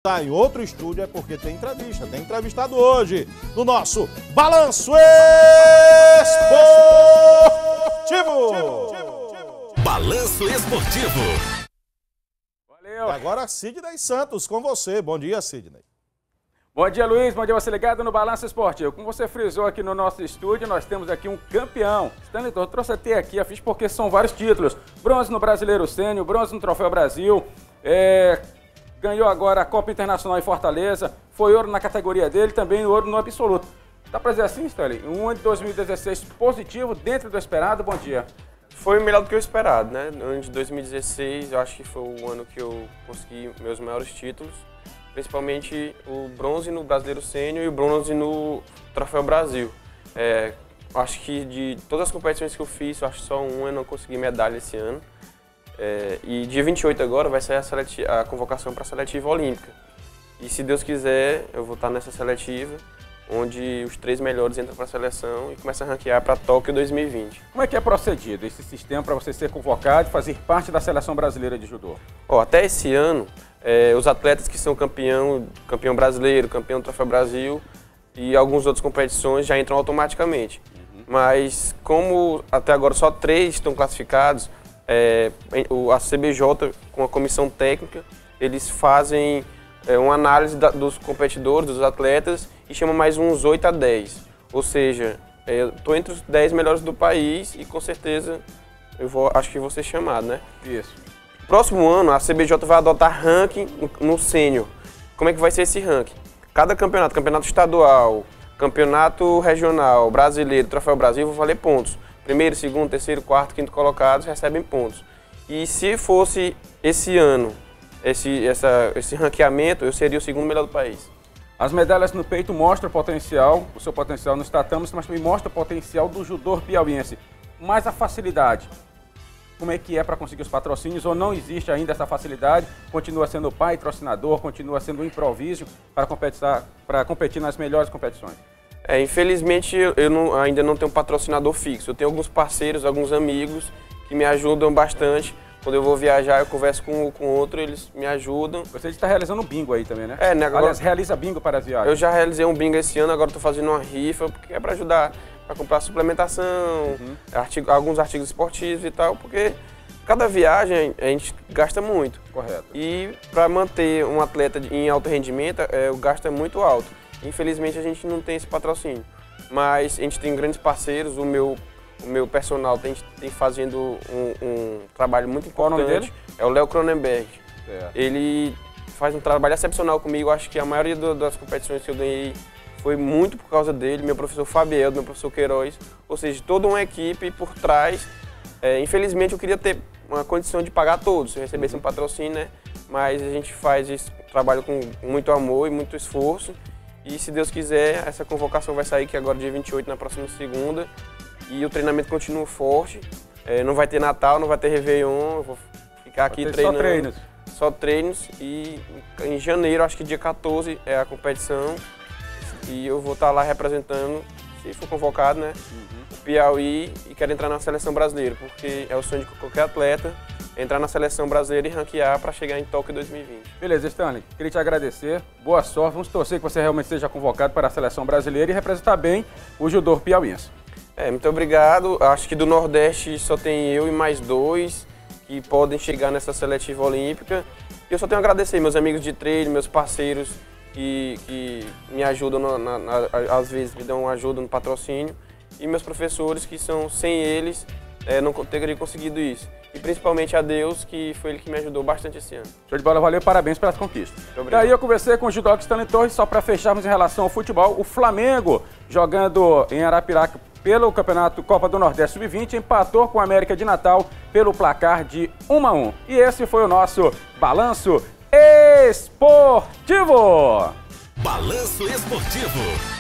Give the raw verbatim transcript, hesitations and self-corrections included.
está em outro estúdio é porque tem entrevista, tem entrevistado hoje no nosso Balanço Esportivo. Balanço Esportivo. Valeu. E agora Sidney Santos com você. Bom dia, Sidney. Bom dia, Luiz. Bom dia, você ligado no Balanço Esportivo. Como você frisou aqui no nosso estúdio, nós temos aqui um campeão. Stanley, eu trouxe até aqui a ficha porque são vários títulos. Bronze no Brasileiro Sênior, bronze no Troféu Brasil, é, ganhou agora a Copa Internacional em Fortaleza, foi ouro na categoria dele, também ouro no absoluto. Dá pra dizer assim, Stanley? Um ano de dois mil e dezesseis positivo, dentro do esperado. Bom dia. Foi melhor do que o esperado, né? No ano de dois mil e dezesseis, eu acho que foi o ano que eu consegui meus maiores títulos. Principalmente o bronze no Brasileiro Sênior e o bronze no Troféu Brasil. É, acho que de todas as competições que eu fiz, eu acho que só um eu não consegui medalha esse ano. É, e dia vinte e oito agora vai sair a, seleti a convocação para a seletiva olímpica. E se Deus quiser, eu vou estar nessa seletiva, onde os três melhores entram para a seleção e começam a ranquear para Tóquio dois mil e vinte. Como é que é procedido esse sistema para você ser convocado e fazer parte da seleção brasileira de judô? Ó, até esse ano, É, os atletas que são campeão, campeão brasileiro, campeão do Troféu Brasil e algumas outras competições já entram automaticamente. Uhum. Mas como até agora só três estão classificados, é, a C B J com a comissão técnica, eles fazem é, uma análise da, dos competidores, dos atletas e chamam mais uns oito a dez. Ou seja, é, eu estou entre os dez melhores do país e com certeza eu vou, acho que vou ser chamado, né? Isso. Próximo ano, a C B J vai adotar ranking no sênior. Como é que vai ser esse ranking? Cada campeonato, campeonato estadual, campeonato regional, brasileiro, Troféu Brasil, vão valer pontos. Primeiro, segundo, terceiro, quarto, quinto colocados recebem pontos. E se fosse esse ano, esse, essa, esse ranqueamento, eu seria o segundo melhor do país. As medalhas no peito mostram o potencial, o seu potencial nos tatames, mas também mostra o potencial do judô piauiense. Mas a facilidade. Como é que é para conseguir os patrocínios, ou não existe ainda essa facilidade, continua sendo pai, patrocinador, continua sendo um improviso para competir, para competir nas melhores competições? É, infelizmente eu não, ainda não tenho um patrocinador fixo, eu tenho alguns parceiros, alguns amigos que me ajudam bastante. Quando eu vou viajar, eu converso com um com outro, eles me ajudam. Você está realizando um bingo aí também, né? É, né? Agora, aliás, realiza bingo para as viagens. Eu já realizei um bingo esse ano, agora estou fazendo uma rifa, porque é para ajudar, para comprar suplementação, uhum. artigo, alguns artigos esportivos e tal, porque cada viagem a gente gasta muito. Correto. E para manter um atleta em alto rendimento, é, o gasto é muito alto. Infelizmente a gente não tem esse patrocínio, mas a gente tem grandes parceiros, o meu... O meu personal tem, tem fazendo um, um trabalho muito importante. Qual o nome dele? É o Léo Cronenberg. É. Ele faz um trabalho excepcional comigo. Acho que a maioria do, das competições que eu ganhei foi muito por causa dele. Meu professor Fabiel, meu professor Queiroz. Ou seja, toda uma equipe por trás. É, infelizmente eu queria ter uma condição de pagar todos, se eu recebesse um patrocínio, né? Mas a gente faz esse trabalho com muito amor e muito esforço. E se Deus quiser, essa convocação vai sair que agora dia vinte e oito, na próxima segunda. E o treinamento continua forte, é, não vai ter Natal, não vai ter Réveillon, eu vou ficar aqui treinando. Só treinos? Só treinos e em janeiro, acho que dia quatorze é a competição e eu vou estar lá representando, se for convocado, né, uhum. o Piauí e quero entrar na seleção brasileira, porque é o sonho de qualquer atleta entrar na seleção brasileira e ranquear para chegar em Tóquio dois mil e vinte. Beleza, Stanley, queria te agradecer, boa sorte, vamos torcer que você realmente seja convocado para a seleção brasileira e representar bem o judô piauiense. É, muito obrigado. Acho que do Nordeste só tem eu e mais dois que podem chegar nessa seletiva olímpica. E eu só tenho a agradecer meus amigos de treino, meus parceiros que, que me ajudam, na, na, na, às vezes me dão ajuda no patrocínio. E meus professores que são, sem eles, é, não teria conseguido isso. E principalmente a Deus, que foi ele que me ajudou bastante esse ano. Show de bola, valeu, parabéns pelas conquistas. Daí eu conversei com o judoca Stanley Torres, só para fecharmos em relação ao futebol, o Flamengo, jogando em Arapiraca pelo Campeonato Copa do Nordeste sub vinte, empatou com a América de Natal pelo placar de um a um. E esse foi o nosso Balanço Esportivo. Balanço Esportivo.